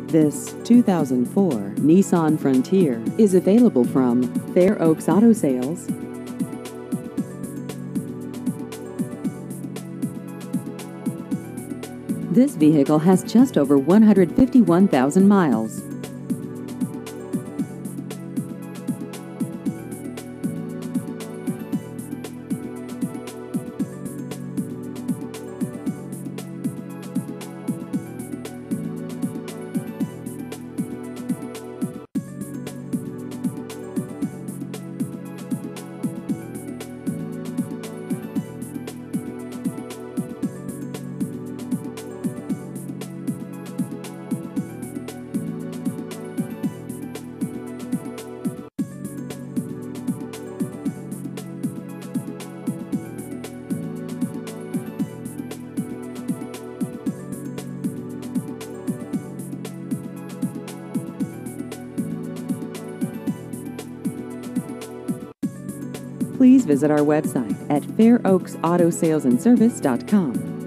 This 2004 Nissan Frontier is available from Fair Oaks Auto Sales. This vehicle has just over 151,000 miles. Please visit our website at fairoaksautosalesandservice.com.